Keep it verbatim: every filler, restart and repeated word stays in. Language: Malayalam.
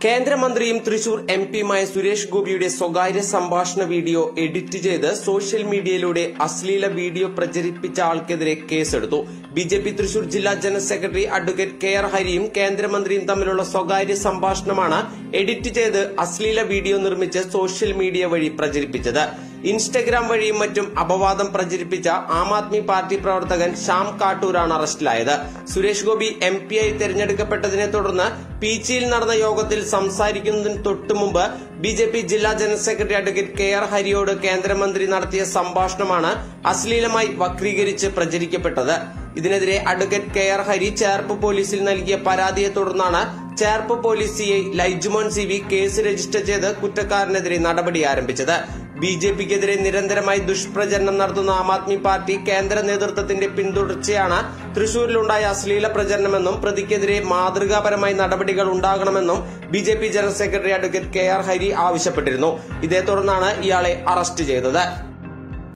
കേന്ദ്രമന്ത്രിയും തൃശൂർ എം പിയുമായ സുരേഷ് ഗോപിയുടെ സ്വകാര്യ സംഭാഷണ വീഡിയോ എഡിറ്റ് ചെയ്ത് സോഷ്യൽ മീഡിയയിലൂടെ അശ്ലീല വീഡിയോ പ്രചരിപ്പിച്ച ആൾക്കെതിരെ കേസെടുത്തു. ബി ജെ പി തൃശൂർ ജില്ലാ general secretary advocate K R ഹരിയും കേന്ദ്രമന്ത്രിയും തമ്മിലുള്ള സ്വകാര്യ സംഭാഷണമാണ് എഡിറ്റ് ചെയ്ത് അശ്ലീല വീഡിയോ നിർമ്മിച്ച് സോഷ്യൽ മീഡിയ വഴി പ്രചരിപ്പിച്ചത്. ഇൻസ്റ്റഗ്രാം വഴിയും മറ്റും അപവാദം പ്രചരിപ്പിച്ച ആം ആദ്മി പാർട്ടി പ്രവർത്തകൻ ശ്യാം കാട്ടൂരാണ് അറസ്റ്റിലായത്. സുരേഷ് ഗോപി എം പിയായി തെരഞ്ഞെടുക്കപ്പെട്ടതിനെ തുടർന്ന് പീച്ചിയിൽ നടന്ന യോഗത്തിൽ സംസാരിക്കുന്നതിന് തൊട്ടുമുമ്പ് ബി ജെ പി ജില്ലാ general secretary advocate K R ഹരിയോട് കേന്ദ്രമന്ത്രി നടത്തിയ സംഭാഷണമാണ് അശ്ലീലമായി വക്രീകരിച്ച് പ്രചരിക്കപ്പെട്ടത്. ഇതിനെതിരെ advocate K R Hari Cherpu പോലീസിൽ നൽകിയ പരാതിയെ തുടർന്നാണ് Cherpu police C I Laijumon C V case register ചെയ്ത് കുറ്റക്കാരനെതിരെ നടപടി ആരംഭിച്ചത്. ബി ജെ പിക്കെതിരെ നിരന്തരമായി ദുഷ്പ്രചരണം നടത്തുന്ന ആം ആദ്മി പാർട്ടി കേന്ദ്ര നേതൃത്വത്തിന്റെ പിന്തുടർച്ചയാണ് തൃശൂരിലുണ്ടായ അശ്ലീല പ്രചരണമെന്നും പ്രതിക്കെതിരെ മാതൃകാപരമായി നടപടികൾ ഉണ്ടാകണമെന്നും B J P general secretary advocate K R Hari ആവശ്യപ്പെട്ടിരുന്നു. ഇതേ തുടർന്നാണ് ഇയാളെ അറസ്റ്റ് ചെയ്തത്.